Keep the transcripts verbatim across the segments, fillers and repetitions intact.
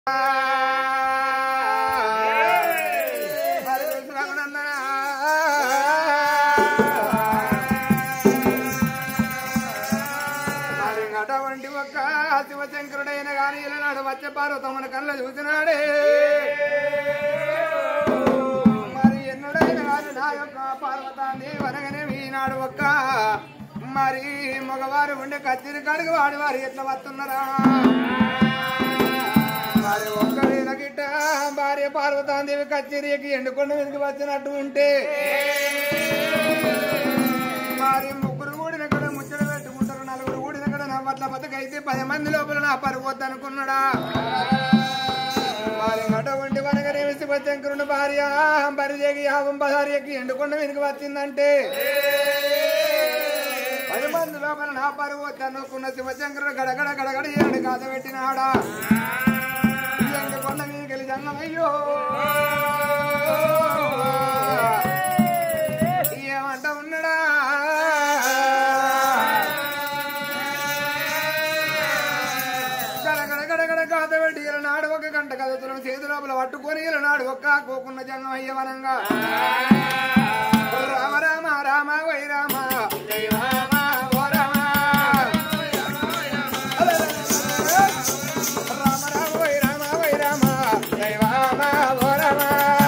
అటువంటి ఒక్క శివశంకరుడైన గాని ఇలానాడు వచ్చే పార్వతమ్మని కళ్ళ చూసినాడే. మరి ఎన్నడైన గాని నా యొక్క పార్వతాన్ని వనగనే ఈనాడు ఒక్క మరి మగవారు ఉండే కత్తిరి కాడికి వాడి వారు ఎట్లా వస్తున్నారా? మరి ఒక్కడైన గిట్ట భార్య పార్వతాదేవి కచ్చేరికి ఎండుకొండ మీదకి వచ్చినట్టు ఉంటే మరి ముగ్గురు కూడిన కూడా ముచ్చట పెట్టుకుంటారు, నలుగురు కూడిన కూడా నవ్వట్ల బతుకైతే పది మంది లోపల నా పరువద్దు అనుకున్నాడా? మరి అటువంటి వనగనే శివశంకరుని భార్య పరిజేకి యాభం భార్యకి ఎండుకొండ మీదకి వచ్చిందంటే పది మంది లోపల నా పరువద్దు అనుకున్న శివశంకరుడు గడగడ గడగడ ఏడు కాద పెట్టినాడా? కొండ మీదకెళ్ళి జంగమయ్యో ఏమంట ఉన్నాడా? గడగడ గడగడ కాద పెట్టి ఇలా నాడు ఒక గంట కదుతున్న చేతి లోపల పట్టుకొని ఇలా నాడు ఒక్క కోకున్న జంగమయ్య వనంగా రామ రామ రామ వై రామ జయ రామ ఓ రామ రామ రామ వై రామ వై రామ జయ రామ ఓ రామ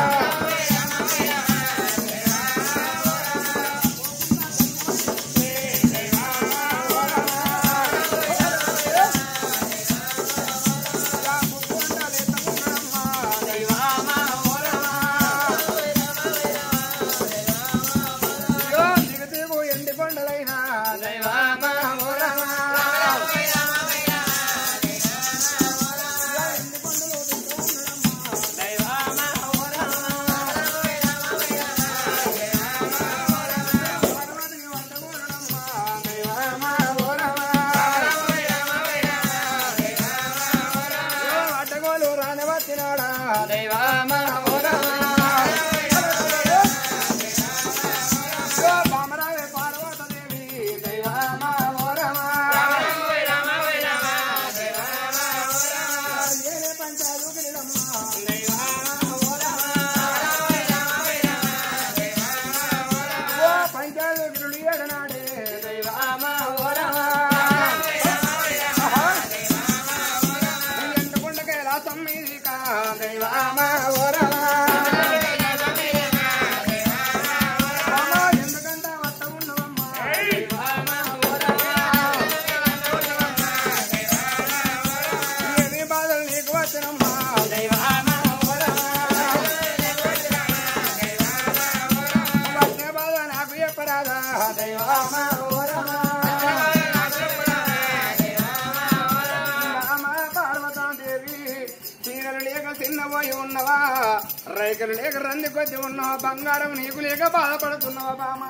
ఉన్నవా రైకలు లేక రంది కొద్ది ఉన్నావా బంగారం నీకు లేక బాధపడుతున్నావా బామా?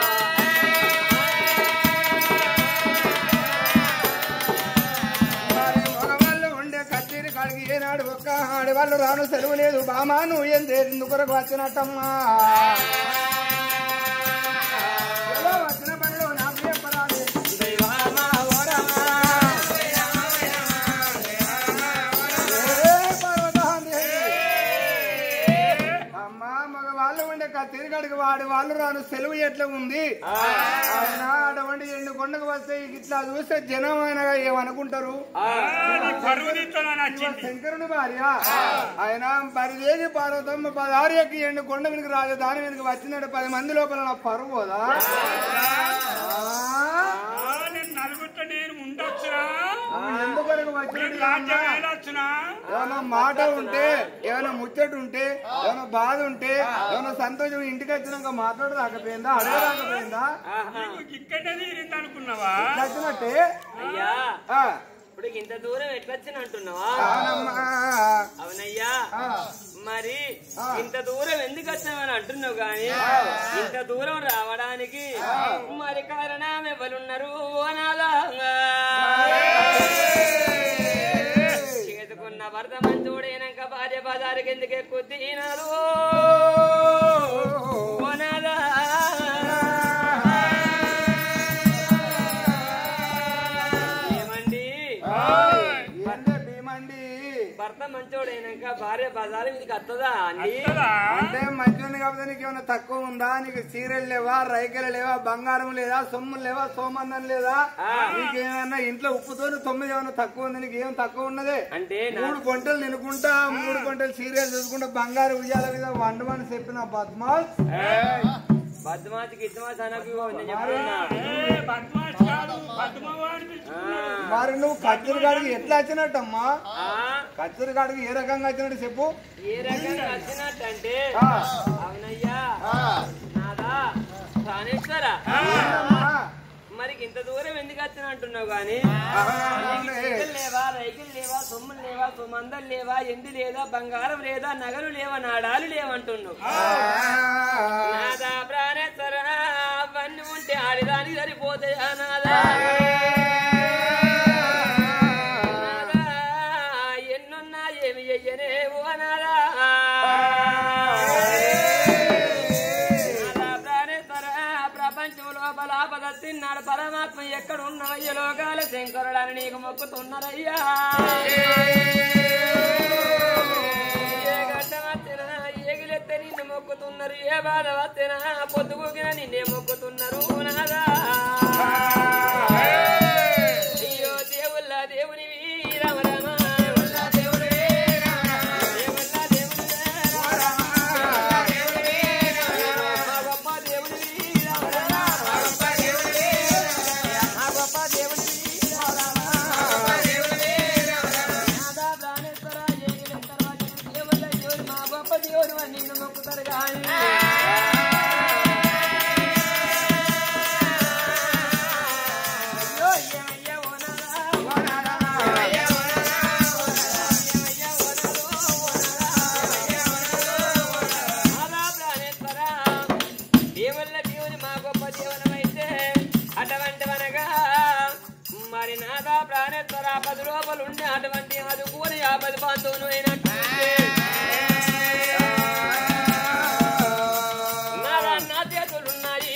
మరి మగవాళ్ళు ఉండే కత్తిరి కాడికి ఏనాడు ఒక్క ఆడవాళ్ళు రాను సెలవు లేదు బామా, నువ్వు ఏం ఎందుకు కొరకు వచ్చినట్టమ్మా? ఎలా వచ్చిన పనిలో నాకు చెప్పరాదు తిరిగడికి వాడి వాళ్ళు రాను సెలవు ఎట్లా ఉంది ఆయన అటువంటి ఎండు కొండకు వస్తే ఇట్లా చూస్తే జనం ఆయనగా ఏమనుకుంటారు? శంకరుని భార్య ఆయన పరిదేవి పార్వతమ్మ పదార్యకి ఎండు కొండ వెనుక రాజు దాని వెనుక వచ్చినట్టు పది మంది లోపల నా పరువు పోదా? ఏమైనా మాట ఉంటే ఏమైనా ముచ్చట ఉంటే ఏమైనా బాధ ఉంటే ఏమైనా సంతోషం ఇంటికి వచ్చినాక మాట్లాడు రాకపోయిందా అడగ రాకపోయిందా వచ్చినట్టే ఇప్పుడు ఇంత దూరం ఎట్లొచ్చిన అంటున్నావా? అవునయ్యా, మరి ఇంత దూరం ఎందుకు వచ్చామని అంటున్నావు గాని ఇంత దూరం రావడానికి మరి కారణం ఎవరున్నారు? చేతుకున్న భర్త మంచోడైనాక భార్య బజారుకి ఎందుకు ఎక్కువ తినారు? ఏమండి భర్త మంచోడు మంచోడైనాక భార్య బజారు మీదకి వస్తుందా అండి? అంటే మంచోని కాకపోతే నీకు ఏమైనా తక్కువ ఉందా? నీకు చీరలు లేవా, రైకలు లేవా, బంగారం లేదా, సొమ్ములు లేవా, సోమందం లేదా? నీకేమైనా ఇంట్లో ఉప్పుతో తొమ్మిది ఏమైనా తక్కువ ఉంది? నీకు ఏం తక్కువ ఉన్నదే? అంటే మూడు గంటలు నిలుకుంటా, మూడు గంటలు సీరియల్ చూసుకుంటా, బంగారు ఉయ్యాల మీద వండమని చెప్పిన బద్మాస్. బద్మాసి గిద్మాసి అనకు చెప్తున్నా. మరి నువ్వు కచ్చరిగాడికి ఎట్లా వచ్చినట్టమ్మా? కచ్చరిగాడికి ఏ రకంగా వచ్చినట్టు చెప్పు. ఏ రకంగా వచ్చినట్టు అంటే అవునయ్యా నాదా ప్రాణేశ్వరా, మరి ఇంత దూరం ఎందుకు వచ్చిన అంటున్నావు గాని లేవా, రైతులు లేవా, సొమ్ములు లేవా, సుమందలు లేవా, ఎండి లేదా, బంగారం లేదా, నగలు లేవా, నాడాలు లేవంటున్నావు. నాదా ప్రాణేశ్వర అవన్నీ ఉంటే ఆడిదానికి సరిపోతాయా నాదా? నాదా ఎన్నున్నా ఏమి చెయ్యనే ఓ నాదా. ప్రపంచంలో బలాపద తిన్నాడు పరమాత్మ ఎక్కడున్నవయ్య లోకాల శంకరుడని నీకు మొక్కుతున్నారయ్యా. ఏ గడ్డ వచ్చినా ఏగిలెత్తే నిన్ను మొక్కుతున్నారు, ఏ బాధ వచ్చినా పొద్దుగూకిన నిన్నే మొక్కుతున్నారు నాదా. అయ్యో దేవుళ్ళ దేవుని రామ రామ, నిన్ను మొక్కుతారు కానీ ఏమయ్యా ఓనారా దేవుళ్ళ దేవుని మా గొప్ప జీవనమైతే అటువంటి వనగా మరి నాదా ప్రాణేశ్వర పది రూపాయలు ఉండే అటువంటి అది కూని యాభై బంధువులు అయినట్టు నా చేతులున్నాయి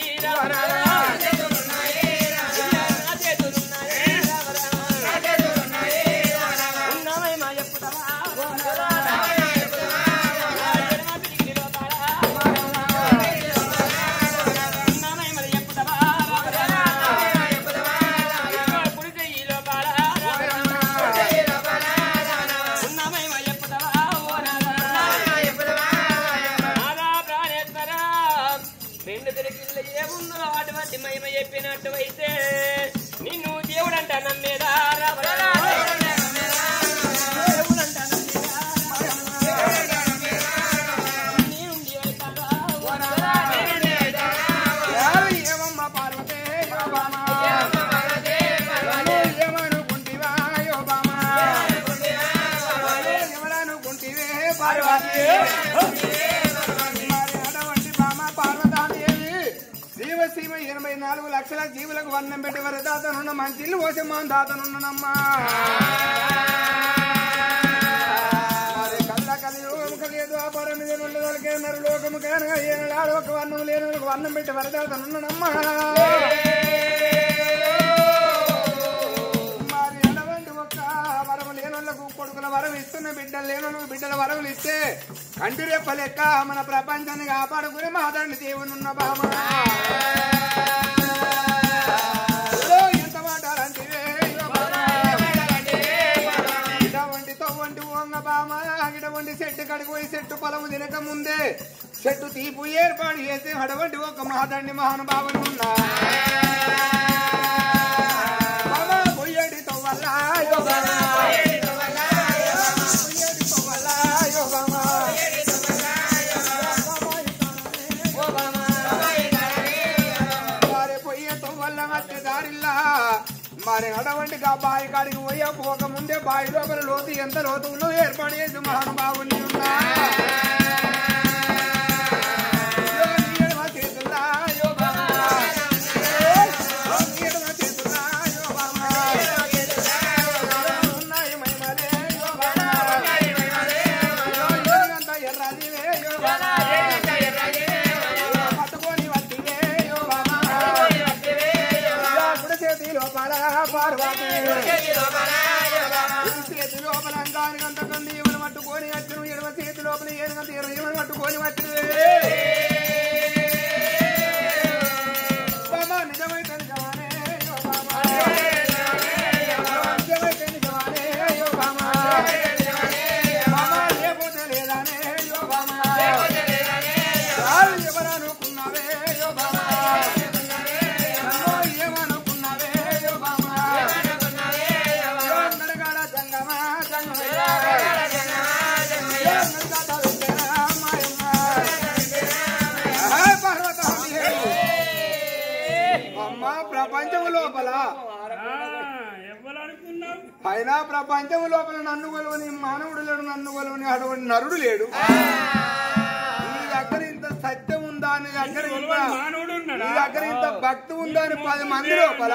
ఉన్నామేమా చెప్పుతావా అటువంటి మహిమ చెప్పినట్టు అయితే నిన్ను దేవుడంట నమ్మేదా ఏమమ్మా పార్వతే ఏమనుకుంటివా యోబామా, ఎవరనుకుంటివే పార్వతి. జీవసీమ ఎనభై నాలుగు లక్షల జీవులకు వర్ణం పెట్టి వరకు దాతనున్న మంచిళ్ళు ఓసమ్మా దాతనున్ననమ్మా. మరి కళ్ళ కలియుగము కలియదు ఆ పరమి జనులకే నరు లోకము కనుక ఏనాడు ఒక వర్ణం లేని వర్ణం పెట్టి వరకు దాతనున్ననమ్మా. మరి ఎటువంటి ఒక్క వరము లేనోళ్లకు కొడుకుల వరం ఇస్తున్న బిడ్డలు లేనోళ్ళకు బిడ్డల వరములు ఇస్తే కంటి రెప్ప లెక్క మన ప్రపంచాన్ని కాపాడుకుని మాదండి దేవునున్న బామ. ఎంత మాటాలంటివే ఇటువంటి తవ్వంటి వంగ బామ, ఇటువంటి చెట్టు కడిగి పోయి చెట్టు పొలము తినక ముందే చెట్టు తీపు ఏర్పాటు చేసి అటువంటి ఒక మహాదండి మహానుభావులు ఉన్నా పొయ్యడి తవ్వల్లా మరి అటువంటి బావి కాడికి పోయా పోక ముందే బావి లోపల లోతు ఎంత లోతు ఉన్నో ఏర్పాటు చేసి మహానుభావుని ఉన్నా. చేతుల్లా ఉన్నాయి మహిమలే ఎర్రాజీవే పట్టుకొని వట్టివే చేతి లోపల పార్వతి చేతి లోపల అంగానికి అంతకంది ఎవరు పట్టుకొని లోపల ఏనుగంత ఇరవై ఏమని పట్టుకొని వచ్చి బాబా నిజమైతే నిజమానే అయ్యో బాబా నిజమైతే నిజమానే అయ్యో బాబా బాబా లేకపోతే లేదానే అయ్యో బాబా ఎవరనుకున్నావే అయ్యో బాబా ఏమనుకున్నావే అయ్యో బాబా నడగాడ జంగమా అమ్మ ప్రపంచము లోపల పైన ప్రపంచము లోపల నన్ను కొలువని మానవుడు లేడు నన్ను కొలువని అటువంటి నరుడు లేడు నీ దగ్గర ఇంత సత్యం ఉందా నీ దగ్గర నీ దగ్గర ఇంత భక్తి ఉందా అని పది మంది లోపల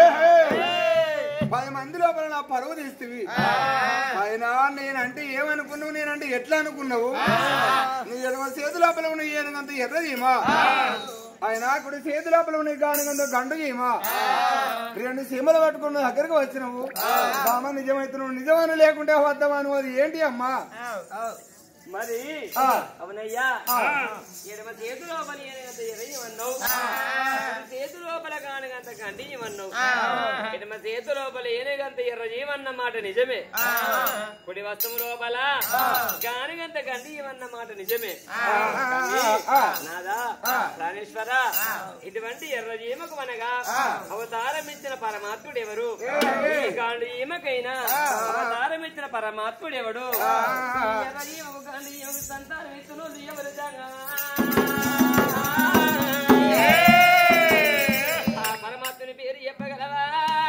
పది మంది లోపల నా పరువు తీస్తుంది ఆయన నేనంటే ఏమనుకున్నావు నేనంటే ఎట్లా అనుకున్నావు నీ ఎడమ చేతి లోపల ఉన్న ఏనుగంత ఎర్ర చీమా ఆయన కుడి చేతి లోపల ఉన్న గానుగంత గండు చీమా రెండు సీమలు పట్టుకున్న దగ్గరకు వచ్చినావు బామ నిజమైతున్నావు నిజమని లేకుంటే వద్దామను అది ఏంటి అమ్మా మరి అవునయ్యా ఎడమ చేతు లోపల ఏనుగంత ఎర్రయమన్నావు చేతు లోపల గానుగంత గండియమన్నావు ఎడమ చేతు లోపల ఏనుగంత ఎర్రజీవన్న మాట నిజమే కుడి వస్తువు లోపల గానుగంత గండియమన్న మాట నిజమే నాదా ప్రాణేశ్వర ఇటువంటి ఎర్రజీమకు అనగా అవతారమిచ్చిన పరమాత్ముడు ఎవరు గాండు ఈమకైనా అవతారమిచ్చిన పరమాత్ముడు ఎవడు ఎర్రజీమకు ఎవరు సంతానం ఇస్తున్నది ఎవరు ఆ పరమాత్ముని పేరు చెప్పగలవా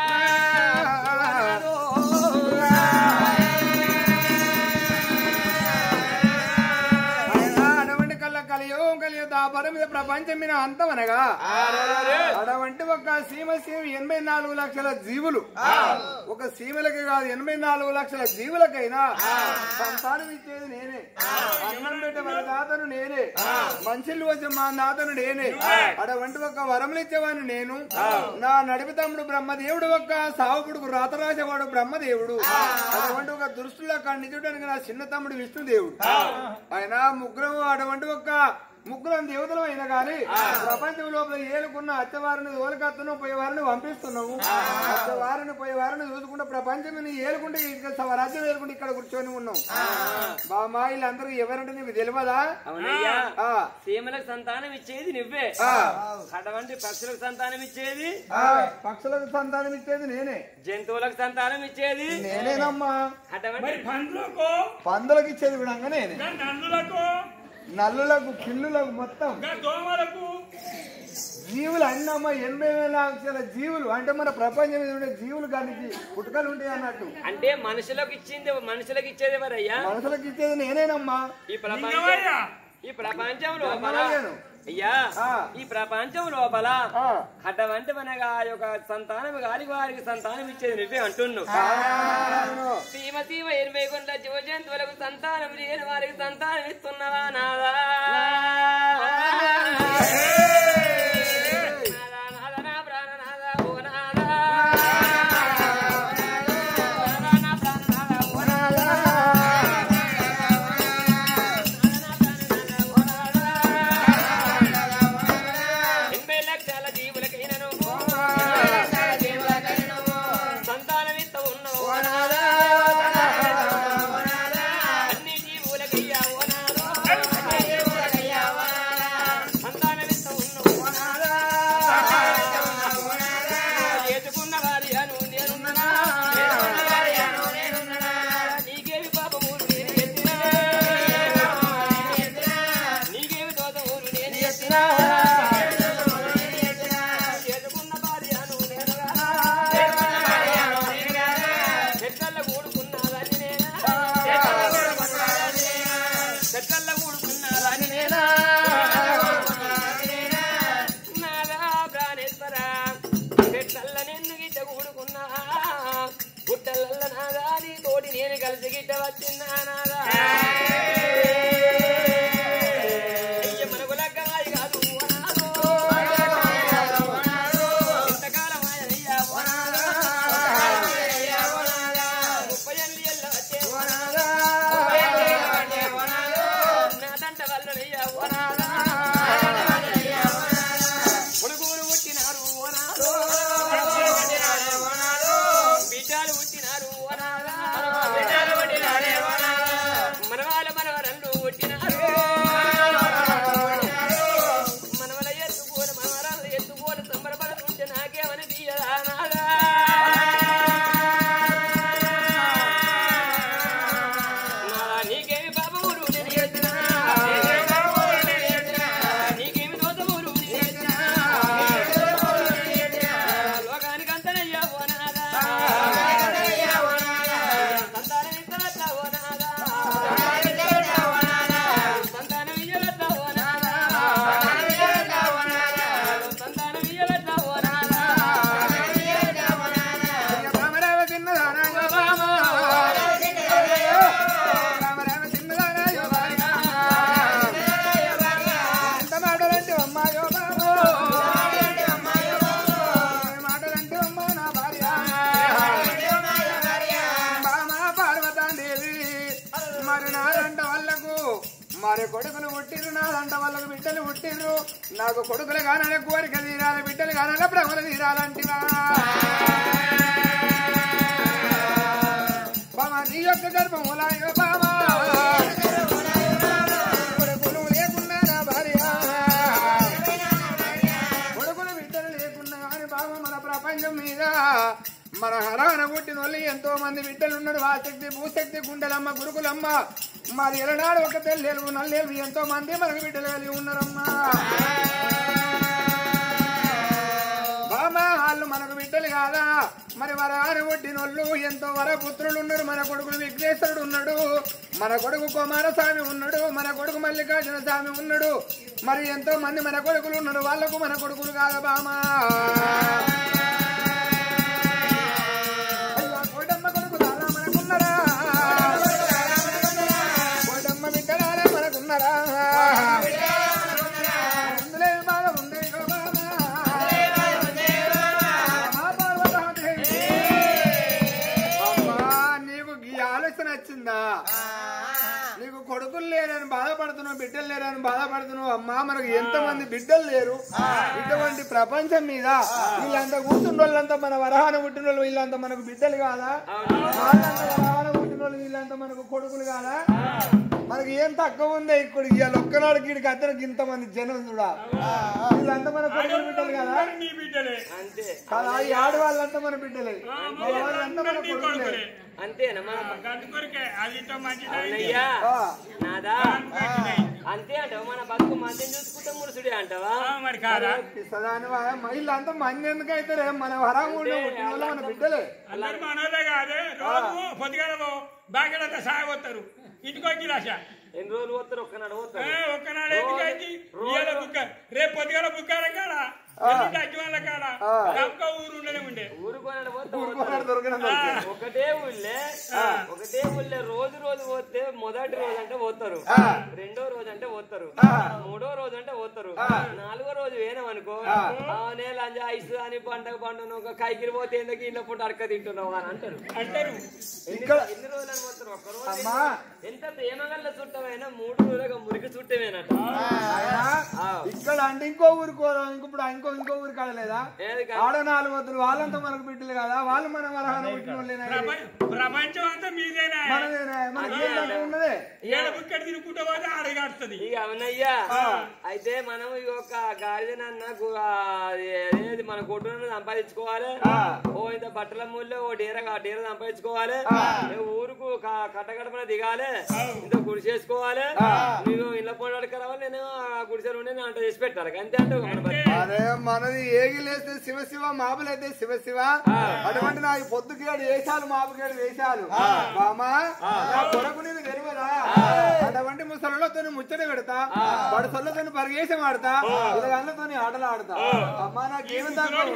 అటువంటి కళ్ళ కలియోగం కలియుత పరమిద ప్రపంచం మీద అంతమనగా అటువంటి ఒక సీమ సీమ ఎనభై నాలుగు లక్షల జీవులు ఒక సీమలకి కాదు ఎనభై నాలుగు లక్షల జీవులకైనా సంతానం ఇచ్చేది నేనే అన్నం పెట్టే మన దాతను నేనే మనుషులు వచ్చే మా దాతను నేనే అటువంటి ఒక వరములు ఇచ్చేవాడిని నేను నా నడిపి తమ్ముడు బ్రహ్మదేవుడు ఒక్క సావుకుడుకు రాతరాసేవాడు బ్రహ్మదేవుడు అటువంటి ఒక దృష్టిలో ఖండించడానికి నా చిన్న తమ్ముడు విష్ణుదేవుడు ఆయన ముగ్గురు అటువంటి ఒక ముగ్గురం దేవతలు అయినా గాని ప్రపంచం లోపల ఏలుకున్న అత్తవారిని ఓలకత్తును పోయేవారిని పంపిస్తున్నావు అత్తవారిని పోయేవారిని చూసుకుంటే ప్రపంచం ఏలుకుంటే స్వరాజ్యం ఏలుకుంటే ఇక్కడ కూర్చొని ఉన్నాం బామా వీళ్ళందరూ ఎవరంటే నీకు తెలియదా అవునయ్యా సీమలకు సంతానం ఇచ్చేది నువ్వే అటువంటి పక్షులకు సంతానం ఇచ్చేది పక్షులకు సంతానం ఇచ్చేది నేనే జంతువులకు సంతానం ఇచ్చేది నేనేనమ్మా అటువంటి పందులకు ఇచ్చేది కూడా నేనే నల్లులకు పిల్లులకు మొత్తం జీవులు అన్నమ్మ ఎనభై వేల లక్షల జీవులు అంటే మన ప్రపంచం మీద ఉండే జీవులు కానీ పుట్టుకలు ఉంటాయి అన్నట్టు అంటే మనుషులకు ఇచ్చింది మనుషులకు ఇచ్చేది ఎవరయ్యా మనుషులకు ఇచ్చేది నేనేనమ్మా ఈ ప్రపంచం ఈ ప్రపంచం లోపల అయ్యా ఈ ప్రపంచం లోపల అటువంటి మనగా యొక్క సంతానం గాలి వారికి సంతానం ఇచ్చేది నువ్వే అంటున్నావు సీమ సీమ ఎనభై కొండ జీవ జంతువులకు సంతానం లేని వారికి సంతానం ఇస్తున్నావా నాదా అన్ని జీవులకయ్యా ఓ నాదో మరి నాదంట వాళ్ళకు మరి కొడుకులు పుట్టిర్రు నాదంట వాళ్ళకు బిడ్డలు పుట్టిర్రు నాకు కొడుకులు కానాల కోరిక తీరాలి బిడ్డలు కానాల ప్రభులు తీరాలంటివా బామా నీ యొక్క గర్భములాయో బామా కొడుకులు లేకున్నా నా భార్య కొడుకులు బిడ్డలు లేకున్నా కానీ బాబా మన ప్రపంచం మీద మన హరాన పుట్టిన వాళ్ళు ఎంతో మంది బిడ్డలు ఉన్నాడు ఆసక్తి భూశక్తి గుండెలమ్మ గురుకులమ్మ మరి ఎలనాడు ఒక తెల్లేలు నల్లేలు ఎంతో మంది మనకు బిడ్డలు కలిగి ఉన్నారమ్మా బామా వాళ్ళు మనకు బిడ్డలు కాదా మరి వరాన పుట్టిన వాళ్ళు ఎంతో వరపుత్రులు ఉన్నారు మన కొడుకులు విఘ్నేశ్వరుడు ఉన్నాడు మన కొడుకు కుమారస్వామి ఉన్నాడు మన కొడుకు మల్లికార్జున స్వామి ఉన్నాడు మరి ఎంతో మంది మన కొడుకులు ఉన్నారు వాళ్ళకు మన కొడుకులు కాదా బామా నీకు కొడుకులు లేరని బాధపడుతున్నావు బిడ్డలు లేరని బాధపడుతున్నావు అమ్మా మనకు ఎంత మంది బిడ్డలు లేరు ఇటువంటి ప్రపంచం మీద వీళ్ళంతా కూర్చున్న వాళ్ళంతా మన వరహాన పుట్టిన వాళ్ళు వీళ్ళంతా మనకు బిడ్డలు కాదా వాళ్ళంతా వరహాన పుట్టిన వాళ్ళు వీళ్ళంతా మనకు కొడుకులు కాదా మనకి ఏం తక్కువ ఉంది ఇక్కడ ఇవాళ ఒక్కనాడు వీడికి అతనికి ఇంతమంది జనం చూడా వీళ్ళంతా మన కొడుకులు బిడ్డలు కదా కదా ఈ ఆడవాళ్ళంతా మన బిడ్డలే వాళ్ళంతా మన కొడుకులే అంతేనా నాదా అంతే అంటావా మన బతుకు మందిని చూసుకుంటే మురుసుడే అంటావా మరి కాదా వీళ్ళంతా మంది ఎందుకు అవుతారే మన వరంగూడ మన బిడ్డలే అందరు మనోదే కాదే రోజు పొద్దుగాల బాగా సాగపోతారు ఇంటికి వచ్చి రాశ ఎన్ని రోజులు పోతారు ఒక్కనాడు పోతారు ఒక్కనాడు ఎందుకైంది బుక్క రేపు పొద్దుగాల బుక్కాల కాడ అజ్వాళ్ళ కాడ ఒక్క ఊరు ఉండనే ఉండే ఊరుకోనాడు ఒకటే ఊళ్ళే ఒకటే ఊళ్ళే రోజు రోజు పోతే మొదటి రోజు అంటే పోతారు రెండో రోజు అంటే పోతారు మూడో రోజు అంటే పోతారు నాలుగో రోజు వేనామనుకో నే లంజ ఐస్ అని పంటకు పంటను ఒక కైకిరి పోతే ఎందుకు ఇళ్ళ పూట అడక తింటున్నావు అని అంటారు అంటారు ఎన్ని రోజులు అని పోతారు ఒక్క రోజు ఎంత ప్రేమగల్ల చుట్టమైనా మూడు రోజులుగా మురికి చుట్టమేనట ఇక్కడ అంటే ఇంకో ఊరుకోరా ఇంకొప్పుడు ఇంకో ఇంకో ఊరు కాడలేదా ఆడ నాలుగు వద్దులు వాళ్ళంతా మనకు బిడ్డలు కదా వాళ్ళు మన వరహాన పుట్టిన వాళ్ళేనా ప్రపంచం అంతా మీదేనా మనదేనా మనకి ఉన్నదే ఇక్కడ తిరుగుకుంటూ పోతే అడగాడుతుంది ఇక అవునయ్యా అయితే మనం ఒక గాడిదనన్నా మన కొట్టును సంపాదించుకోవాలి ఓ ఇంత బట్టల మూల్లో ఓ డేర డేర సంపాదించుకోవాలి ఊరుకు కట్టగడపన దిగాలి ఇంత గుడి చేసుకోవాలి నువ్వు ఇళ్ళ పోటీ రావాలి నేను గుడిసెలు ఉండే నేను అంట చేసి పెట్టాలి అంతే అంటే అదే మనది ఏగిలేస్తే శివ శివ మాపులైతే శివ శివ అటువంటి నాకు పొద్దుకేడు వేసాలు మాపుకేడు వేసాలు బామా కొరకు నేను తెలియదా అటువంటి ముసలతో ముచ్చట పెడతా వాడు సొల్లతో పరిగేసం ఆడతా ఇలాగన్నతో ఆటలు ఆడతా అమ్మా నాకేమి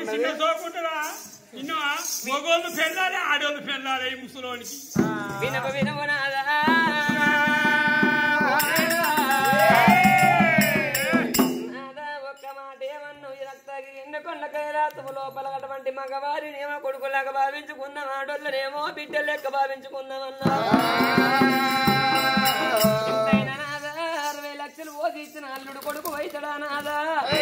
ఇన్నో మగోళ్ళు పెళ్ళాలి ఆడోళ్ళు పెళ్ళాలి ఈ ముసలోనికి వినప వినవనాదా ఒక్క మాట ఏమన్నా ఈ రక్తగిరి ఎండకొండ కైలాసము లోపల అటువంటి మగవారినేమో కొడుకులాగా భావించుకున్నాం ఆడోళ్ళనేమో బిడ్డలు లెక్క భావించుకున్నామన్నా నాదా అరవై లక్షలు పోసి ఇచ్చిన అల్లుడు కొడుకు వైతడా నాదా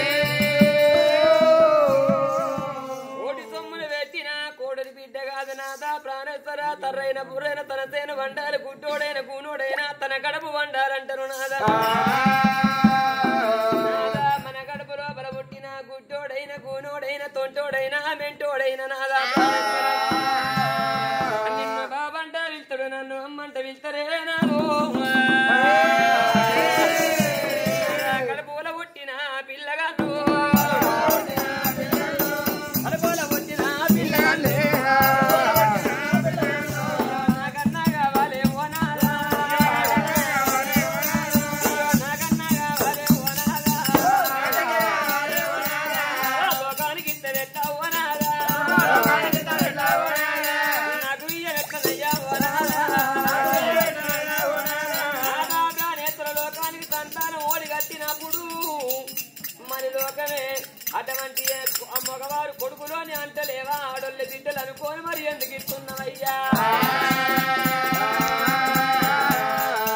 కోటి సొమ్ములు పెట్టిన కోడలి బిడ్డ కాదు నాదా ప్రాణేశ్వర తర్రైన బుర్రైన తన సేన వండాలి గుడ్డోడైన కూనోడైనా తన గడపు వండాలంటారు నాదా మన గడపు లోపల పుట్టిన గుడ్డోడైన కూనోడైన తొంటోడైనా మెంటోడైన నాదా నిన్న బాబంట వెళ్తాడు నన్ను అమ్మంట వెళ్తారే నాడు గడపూల పుట్టిన పిల్లగాడు గడపూల పుట్టిన పిల్లగాళ్ళే నాకన్నా కావాలి ఓ నాదా నాకన్నా కావాలి ఓ నాదా లోకానికి ఇంత పెట్టా ఓ నాదా నాకు ఇయ్య ఎక్కదయ్యా ఓ నాదా నేత్ర లోకానికి సంతానం ఓడి కట్టినప్పుడు మరి లోకమే అటువంటి మగవారు కొడుకులోని అంటలేవా ఆడోళ్ళ బిడ్డలు అనుకోని మరి ఎందుకు ఇస్తున్నావయ్యా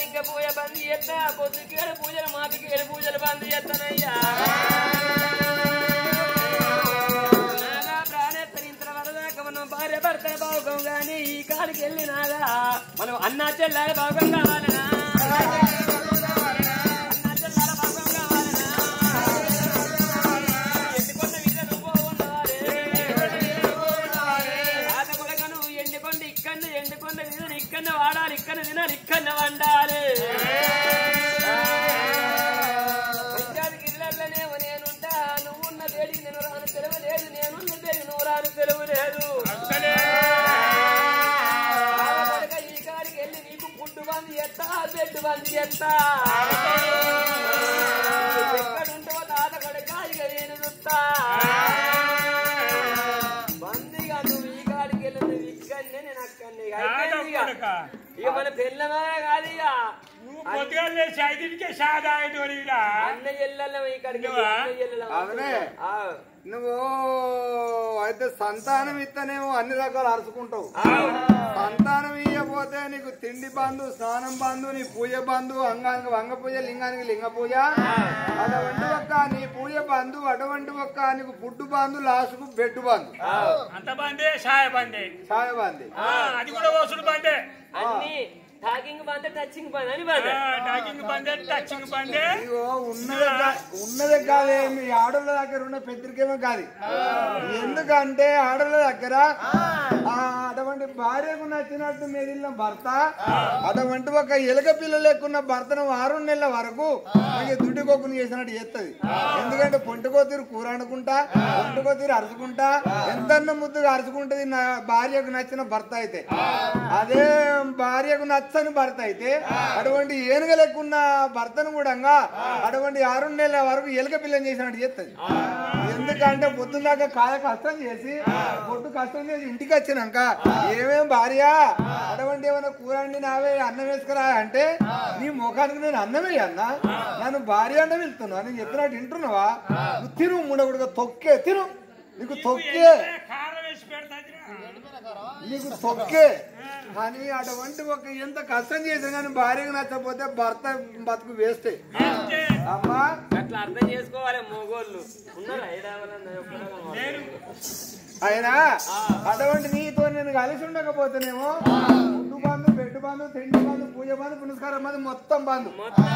ఇంకా పూజ బంద్ చేస్తా పొద్దుకి ఏడు పూజలు మాపికి ఏడు పూజలు బంద్ చేస్తానయ్యా నాగా ప్రాణేత్తని ఇంత వరదాకా మనం భార్య భర్తల భావకం గాని ఈ కాడికి వెళ్ళినాగా మనం అన్నా చెల్లాల భావకం కావాలనా అన్నా చెల్లాల భావకం కావాలనా ఎండికొండ మీద నువ్వు ఉన్నవారే ఆట కొడకను ఎండికొండ ఇక్కడ ఎండికొండ మీద ఇక్కడ వాడాలి ఇక్కడ తినాలి ఇక్కడ వండాలి గిరిలనేమో నేనుంటా నువ్వున్న దేడికి నేను రాను సెలవు లేదు నేనున్న దేడికి నువ్వు రాను సెలవు లేదు ఈ కాడికి వెళ్ళి నీకు ఫుడ్ బంద్ చేస్తా బెడ్ బంద్ చేస్తా ఎక్కడుంటావో తాత కొడక ఇక నేను చూస్తా బందీగా నువ్వు ఈ కాడికి వెళ్ళి నువ్వు ఇక్కడనే నేను అక్కడనే ఇక మన పెళ్ళమా కాదు ఇక అవునే నువ్వు అయితే సంతానం ఇస్తనేమో అన్ని రకాలు అరుచుకుంటావు సంతానం ఇయ్యపోతే నీకు తిండి బంధు స్నానం బంధు నీ పూజ బంధు అంగానికి వంగ పూజ లింగానికి లింగ పూజ అటువంటి ఒక్క నీ పూజ బంధు అటువంటి ఒక్క నీకు ఫుడ్ బంధు లాస్ట్కు బెడ్ బంధు అంత బందే సాయ బందే సాయ బంది అది కూడా వసూలు బందే అన్ని టాకింగ్ బందే టచింగ్ బంద్ అని బందే టాకింగ్ బందే టచింగ్ బందే ఉన్నదే ఉన్నదే కాదే మీ ఆడోళ్ళ దగ్గర ఉన్న పెద్దరికేమో కాదు ఎందుకంటే ఆడోళ్ళ దగ్గర అటువంటి భార్యకు నచ్చినట్టు మెదిలిన భర్త అటువంటి ఒక ఎలుక పిల్లలు ఎక్కున్న భర్తను ఆరు నెలల వరకు దుడ్డుకోకుని చేసినట్టు చేస్తుంది ఎందుకంటే పొంటుకోతీరు కూర అనుకుంటా పొంటుకోతీరు అరుచుకుంటా ఎంతన్న ముద్దుగా అరుచుకుంటది నా భార్యకు నచ్చిన భర్త అయితే అదే భార్యకు నచ్చని భర్త అయితే అటువంటి ఏనుగ లెక్కున్న భర్తను కూడా అటువంటి ఆరు నెలల వరకు ఎలుక పిల్లని చేసినట్టు చేస్తుంది ఎందుకంటే పొద్దున్నాక కాయ కష్టం చేసి పొట్టు కష్టం చేసి ఇంటికి వచ్చినాక ఏమేం భార్య అటువంటి ఏమైనా కూర అండి నావే అన్నం వేసుకురా అంటే నీ ముఖానికి నేను అన్నమే అన్నా నన్ను భార్య అంటే వెళ్తున్నా నేను చెప్పినట్టు వింటున్నావా నువ్వు తిను ముండగుడుగా తొక్కే తిను నీకు తొక్కే నీకు తొక్కే కానీ అటువంటి ఒక ఎంత కష్టం చేసినా కానీ భార్యకు నచ్చకపోతే భర్త బతుకు వేస్తే అమ్మా అట్లా అర్థం చేసుకోవాలి మోగోళ్ళు ఉన్నారా అయినా అటువంటి నీతో నేను కలిసి ఉండకపోతేనేమో ఫుడ్ బంధు బెడ్ బంధు తిండి బంధు పూజ బంధు పునస్కారం బంధు మొత్తం బంధు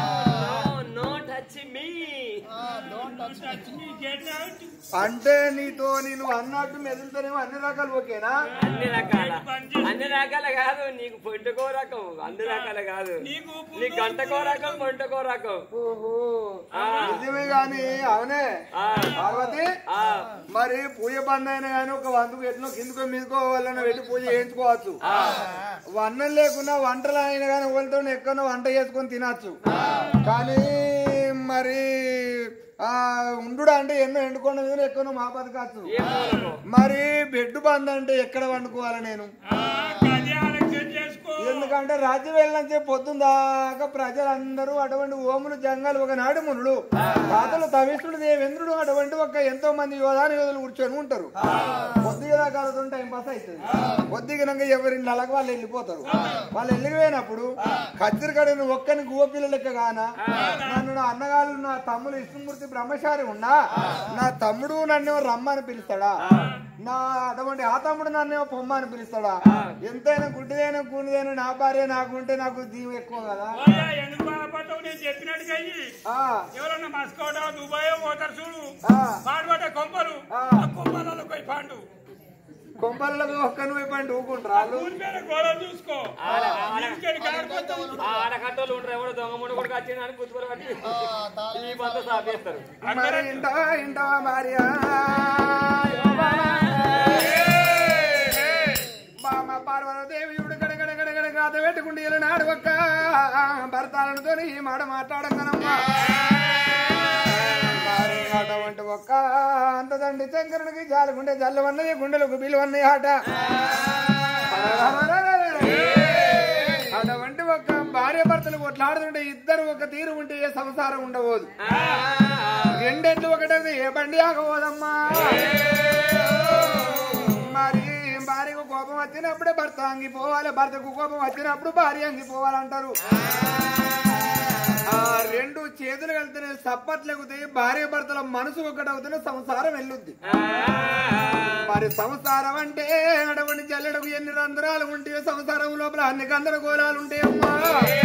అంటే నీతో నేను అన్నట్టు మెదులుతానేమో అన్ని రకాలు ఓకేనా అన్ని రకాల అన్ని రకాల కాదు నీకు పొంటుకో రకం అన్ని రకాల కాదు నీకు గంటకో రకం పొంటుకో రకం నిజమే గాని అవునే పార్వతి మరి పూజ బంద్ అయినా గానీ ఒక వందకు ఎట్లా కిందకో మీదకో వాళ్ళని వెళ్ళి పూజ చేయించుకోవచ్చు అన్నం లేకున్నా వంటలు అయినా కానీ వాళ్ళతో ఎక్కడో వంట చేసుకొని తినచ్చు కానీ మరి ఆ ఉండు అంటే ఎన్నో ఎండుకొండ మీద ఎక్కడో మా బతకచ్చు మరి బెడ్ బంద్ అంటే ఎక్కడ వండుకోవాలి నేను ఎందుకంటే రాజ్యం వెళ్ళిన పొద్దున్న దాకా ప్రజలందరూ అటువంటి ఓములు జంగాలు ఒకనాడు మునులు తాతలు తవిష్ణుడు దేవేంద్రుడు అటువంటి ఒక ఎంతో మంది యోధాని యోధులు కూర్చొని ఉంటారు పొద్దుగా దాకా టైం పాస్ అవుతుంది పొద్దుగినాక ఎవరి నెలకు వాళ్ళు వెళ్ళిపోతారు వాళ్ళు వెళ్ళిపోయినప్పుడు కచ్చిరికడ ఒక్కని గువ్వ పిల్లలు లెక్క గానా నన్ను నా అన్నగారు నా తమ్ముడు విష్ణుమూర్తి బ్రహ్మచారి ఉన్నా నా తమ్ముడు నన్ను రమ్మని పిలుస్తాడా నా అటువంటి ఆ తమ్ముడు నన్నేమో పొమ్మ అని పిలుస్తాడా ఎంతైనా గుడ్డిదైనా కూనిదైనా నా భార్య నాకుంటే నాకు దీవు ఎక్కువ కదా ఎవరన్నా మస్కోటో దుబాయ్ పోతారు చూడు పాడుపడ్డ కొంపలు కొంపలలో పోయి పాండు కొంపల్లో ఒక్కను పోయి పండి ఊకుంటారు గోడలు చూసుకో ఆడకట్టలు ఉంటారు ఎవడో దొంగ ముందు కూడా వచ్చిందని గుర్తుపడి పట్టి ఈ పంత సాపేస్తారు మరి ఇంటవా ఇంటవా భార్య బామ పార్వతీదేవి గడగడ గడగడ గాత పెట్టుకుంటే నాడు ఒక్క భర్తాలతో ఈ మాట మాట్లాడగనమ్మా అటువంటి ఒక్క అంత తండ్రి శంకరుడికి జాలుకుంటే జల్లవన్నది గుండెలకు బిలువన్నాయి ఆట అటువంటి ఒక భార్య భర్తలు కొట్లాడుతుంటే ఇద్దరు ఒక తీరు ఉంటే ఏ సంసారం ఉండబోదు రెండెట్లు ఒకటే ఏ బండి ఆగబోదమ్మా మరి భార్యకు కోపం వచ్చినప్పుడే భర్త అంగిపోవాలి, భర్తకు కోపం వచ్చినప్పుడు భార్య అంగిపోవాలంటారు. ఆ రెండు చేతులు కలితేనే సప్పట్లెగుతాయి, భార్య భర్తల మనసు ఒకటవుతూనే సంసారం వెళ్ళుద్ది. మరి సంసారం అంటే అటువంటి జల్లెడకు ఎన్ని రంధ్రాలు ఉంటే సంసారం లోపల అన్ని గందరగోళాలు ఉంటాయమ్మా.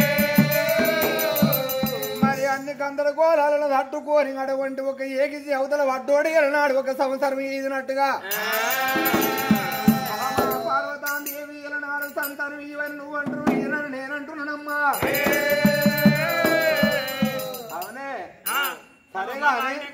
మరి అన్ని గందరగోళాలను తట్టుకోని అటువంటి ఒక ఏకిసి అవతల వడ్డోడి వెళ్ళినాడు ఒక సంవత్సరం ఈదినట్టుగా. పార్వతాదేవి వెళ్ళినాడు సంతానం ఇవని నువ్వు అంటూ ఈయనని నేనంటున్నానమ్మా. అవునే సరేగా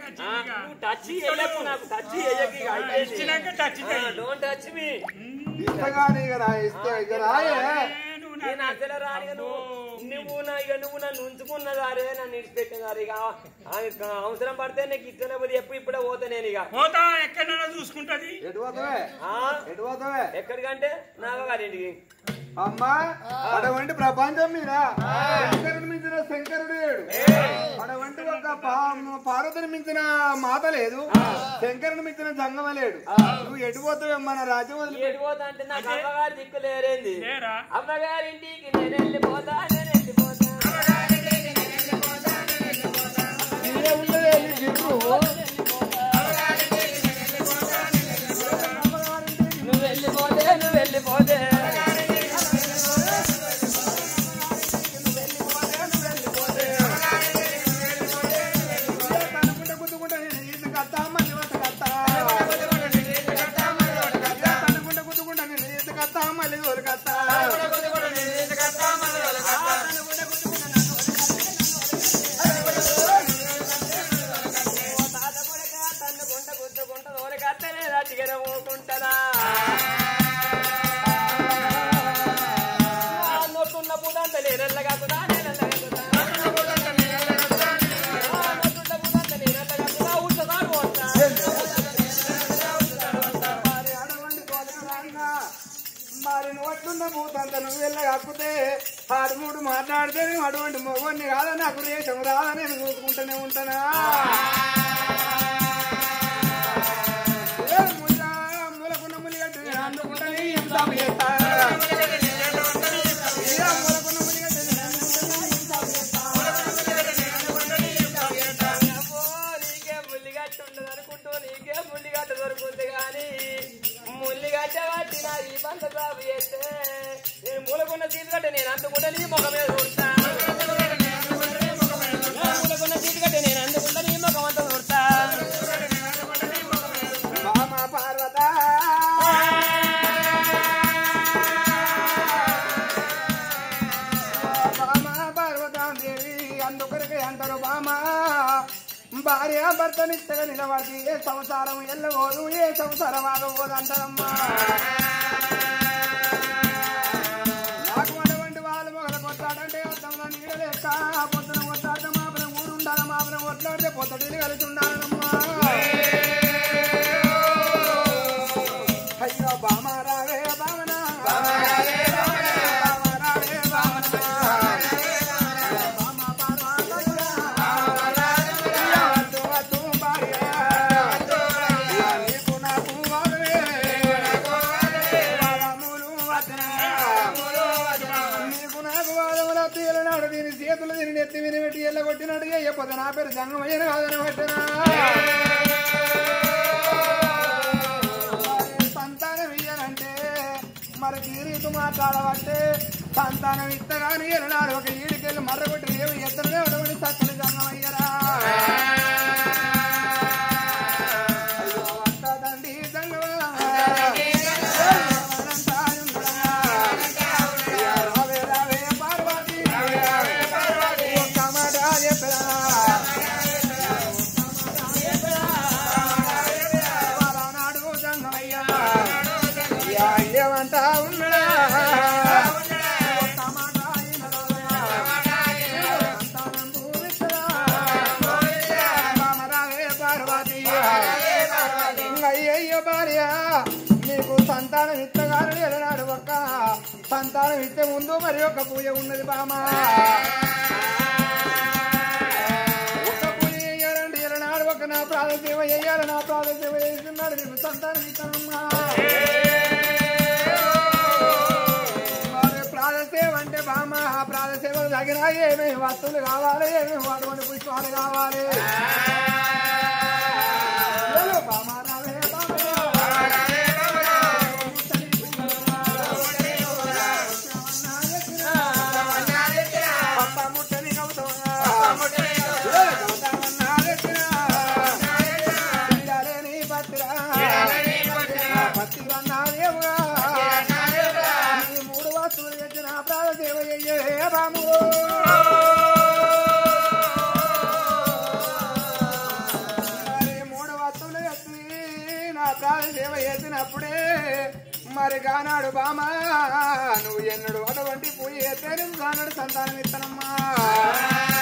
ఇష్టగానే ఇక రా ఇస్తే ఇక రాయే నేను అసలు రాని నువ్వు నా ఇక నువ్వు నన్ను ఉంచుకున్నదారే నన్ను ఇడిచిపెట్టినారు. ఇక అవసరం పడితే నీకు ఇష్టం పోతే ఎప్పుడు ఇప్పుడే పోతా నేను ఇక పోతా ఎక్కడైనా చూసుకుంటది. ఎటు పోతావే ఎటు పోతావే ఎక్కడికంటే నాగగారింటికి. అమ్మా అటువంటి ప్రపంచం మీద శంకరుడు మించిన శంకరుడు లేడు, అటువంటి ఒక పార్వతిని మించిన మాత లేదు, శంకరుని మించిన జంగమ లేడు. నువ్వు ఎటుపోతావే మన రాజ్యం వదిలి ఎటుపోతా అంటే నాకు అమ్మగారి దిక్కు లేరేంది. అమ్మగారింటికి నేను వెళ్ళిపోతా నేను వెళ్ళిపోతా నువ్వు వెళ్ళిపోతే నువ్వు వెళ్ళిపోతే ఆడుమూడు మాట్లాడితే నేను అటువంటి మొగోడిని కాదా, నాకు రేషం రాదా, నేను చూసుకుంటూనే ఉంటానా. మూలకున్న ములిగట్టు నేను అందుకుంటానే ఇంసాపు చేస్తా, మూలకున్న ములిగట్టు నీకే ముల్లిగట్టు ఉండదు అనుకుంటూ నీకే ముల్లిగట్ట దొరుకుతుంది కానీ ముల్లిగట్ట పట్టిన ఈ బంద సాపు చేస్తే నేను మూలకున్న చీటిగట్ట నేను అందుకుంటా నీ ముఖం మీద చూస్తా, మూలకున్న చీటిగట్ట నేను అందుకుంటా నీ ముఖం అంతా చూస్తా. మామ పార్వత మామ పార్వతాదేవి అందుకొరకే అంటారు బామ భార్య భర్తనిచ్చగా నిలబడి ఏ సంసారం ఎల్లబోదు ఏ సంసారం ఆగబోదు అంటారమ్మా. నాకు అటువంటి వాళ్ళు మొగల కొట్లాడంటే అర్థంలో నీడ లేక పొద్దున కొట్లాడితే మాపన ఊరు ఉండాలి, మాపన కొట్లాడితే పొద్దుటీలు కలిసి ఉండాలమ్మా. అయ్యో బామారావే బామనా బామారావే బామనా చేతులు తిని నెత్తి విని పెట్టి ఎల్ల కొట్టినట్టుగా చెప్పదు నా పేరు జంగమయ్యను కాదని పట్టినా. సంతానం ఇయ్యాలంటే మరి తీరీతు మాట్లాడబట్టే సంతానం ఇత్తగాని ఎన్నాడు ఒక ఈడికెళ్ళి మర్రగొట్టి ఏమి ఎత్తనే ఉండవని చక్కని జంగమయ్యరా. అయ్యో వస్తదండి జంగమ ఏమంటా ఉన్నాడా పార్వతి అయ్యయ్యో భార్య నీకు సంతానం ఇత్తగాను ఎలనాడు ఒక్క సంతానం ఇచ్చే ముందు మరి ఒక పూజ ఉన్నది బామా. ఒక పూజ చేయాలంటే ఎలనాడు ఒక నా ప్రాణ సేవ చేయాలి, నా ప్రాణ సేవ చేస్తున్నాడు నీకు సంతానం ఇస్తానమ్మా. పూజలు తగిన ఏమేమి వస్తువులు కావాలి ఏమేమి అటువంటి పుష్పాలు కావాలి బామారావే పప్ప ముట్టని గౌతమన్నా మూడు వస్తువులు తెచ్చిన ప్రాణ సేవ చెయ్యే రాము మూడు వస్తువులు తెచ్చి నా ప్రాణ సేవ చేసినప్పుడే మరి కానాడు బామా నువ్వు ఎన్నడు అటువంటి పూజ చేస్తే నువ్వు కానాడు సంతానం ఇస్తానమ్మా